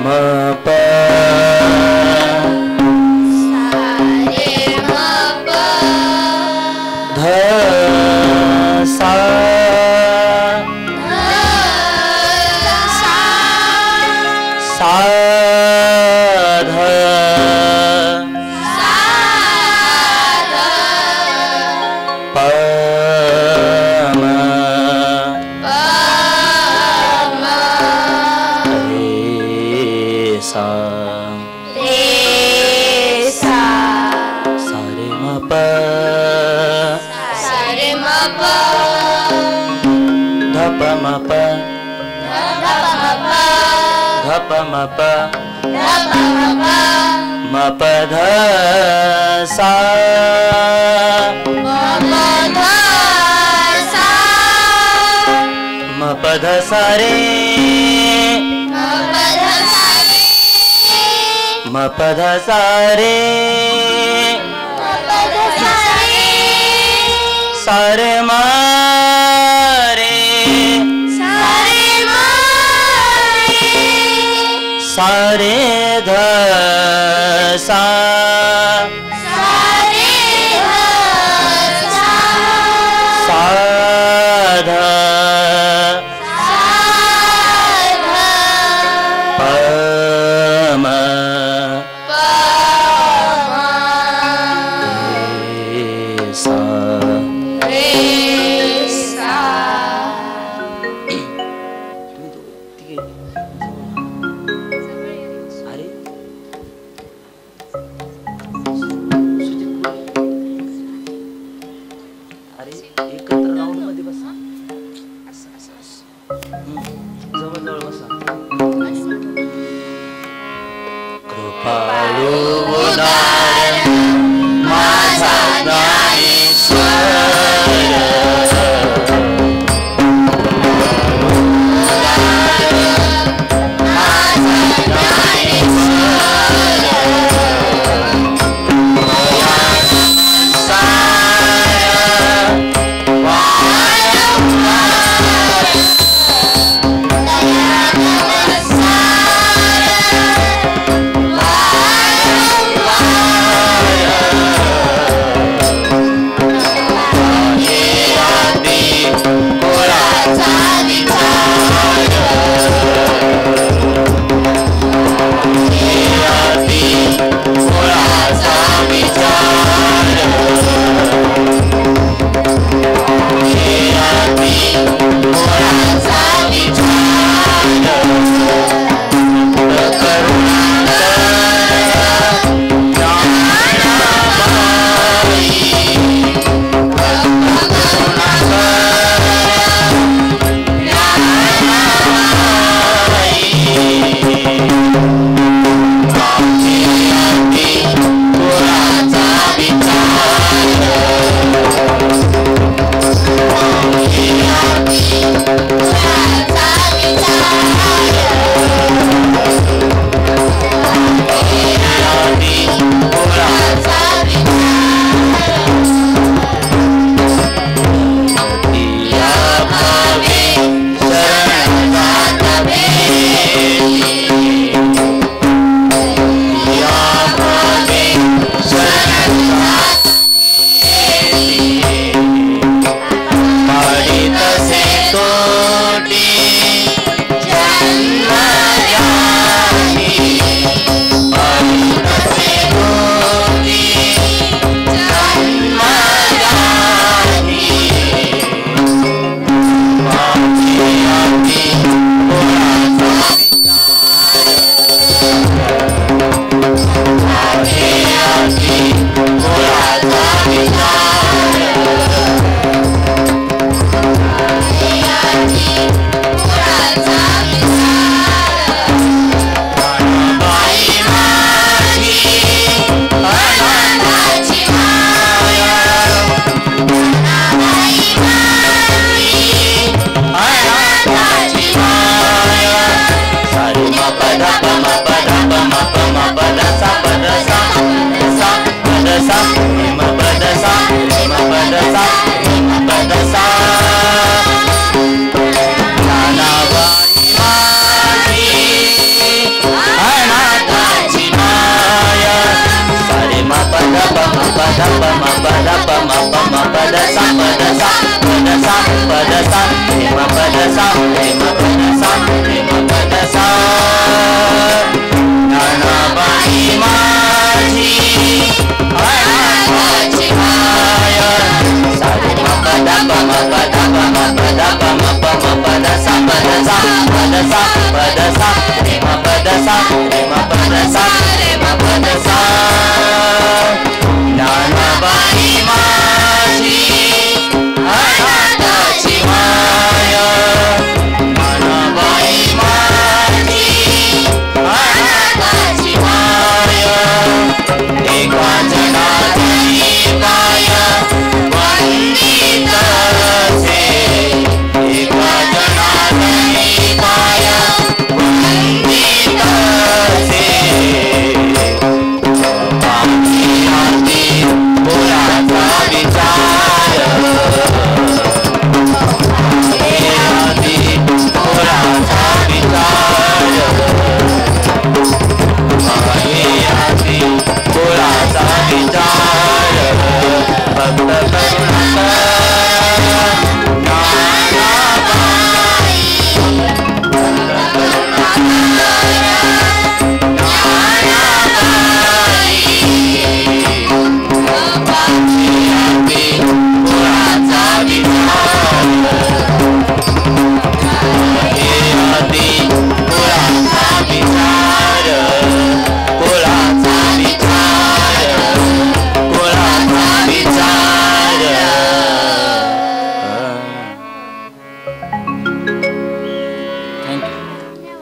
pa dha sa sa dha pa ma re sa sa re ma pa dha pa ma pa dha pa ma pa ma pa dha sa ma pa dha sa re ma pa dha sa re sa re ma re sa re dha sa sa dha pa ma re sa एकत्र round मध्ये बसा. जवळ जवळ बसा. कृपाळू उदार माझा Wow. सा रे म पद सा रे म पद सा ज्ञानाबाई माझी अनाथाची माया सा रे म पद प म पद प म पद प म प म पद सा पद सा पद सा पद सा रे म पद सा रे म पद सा रे म पद सा